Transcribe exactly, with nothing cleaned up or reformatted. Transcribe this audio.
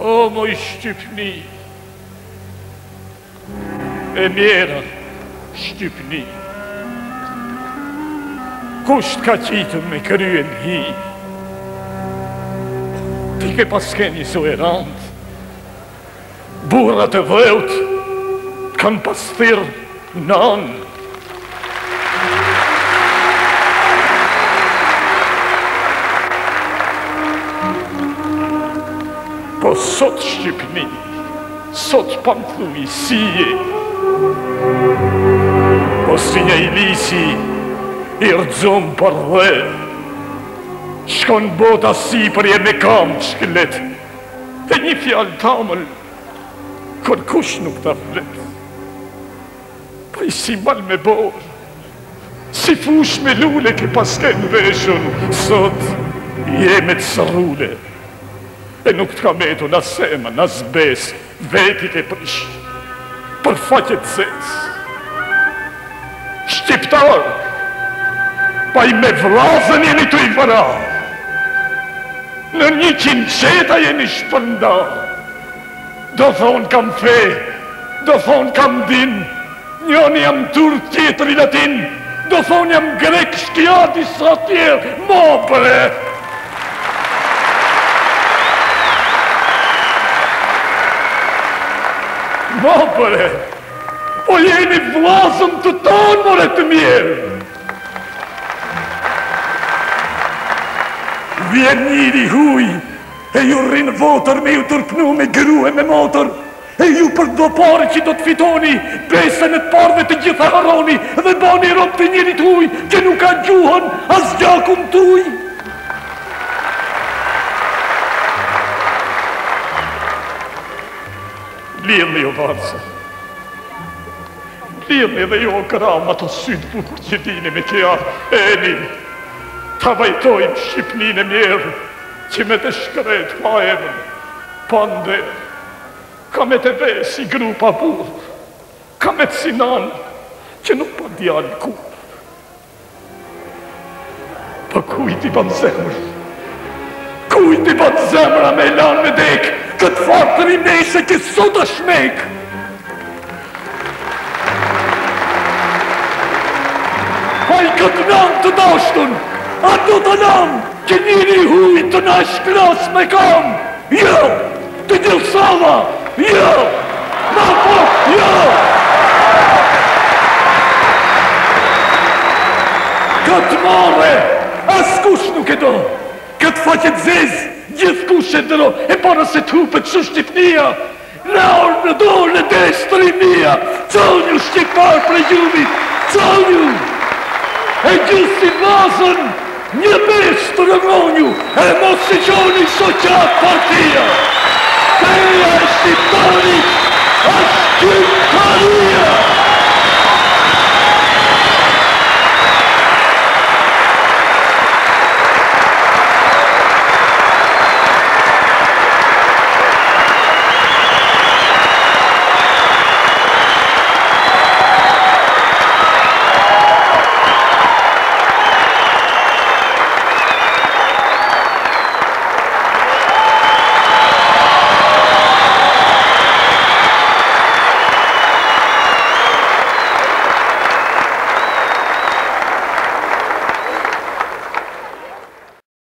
O moj Shqipni, e mjera Shqipni, kusht ka qitur me kryen hi, ti ke paskeni so e rand, burrat e vëut kanë pastir nan. Po sot Shqipni, sot pamthu i sije, po si një i lisi i rëdzum për dhe, shkon bota si për je me kam shklet, e një fjallë tamël, kër kush nuk të flet. Pa i si mal me borë, si fush me lule ke pasken veshën, sot jeme të sërrule. E nuk të ka metu në sema, në zbes, veti ke prish, për faqet zes. Shqiptar, pa i me vlazën jeni të i vëra, në një qinqeta jeni shpënda. Do thonë kam fe, do thonë kam din, njoni jam turk, tjetëri latin, do thonë jam grek, shkjati sa tjerë, mo bre! Mo bre, po jeni vlazëm të tonë, more të mirë. Vjen njëri huj, e ju rrinë votër me ju tërpnu me gru e me motor, e ju për do pare që do të fitoni, besën e të parve të gjitha haroni, dhe bani ropë të njëri të huj, që nuk ka gjuhën, as gjakun të huj. Lirni o varësa, lirni dhe jo kram ato sytë bukur që dini me kja, eni, ta vajtojmë Shqipnin e mjerë, që me të shkret pa emën, pa ndër, ka me të ves i grupa burë, ka me të sinan, që nuk pa djallë kur. Pa kujt i ban zemër, kujt i ban zemëra me lanë me dekë, këtë fatër i neshe që sot është shmek. Haj këtë namë të dashtun, a do të namë që njëri huj të nash kras me kam. Jo, të gjësava, jo, ma po, jo. Këtë mare, as kush nuk e do, këtë faqet zezë, gjithë kush e dëro, e para se të hupet që Shqipnia, në orë në dorë në destri mia, qonju Shqiptar për gjumit, qonju, e gjithë si vazën, një mes të rëngonju, e mos si qoni shoqat partia, feja e Shqiptarit, është Shqiptaria.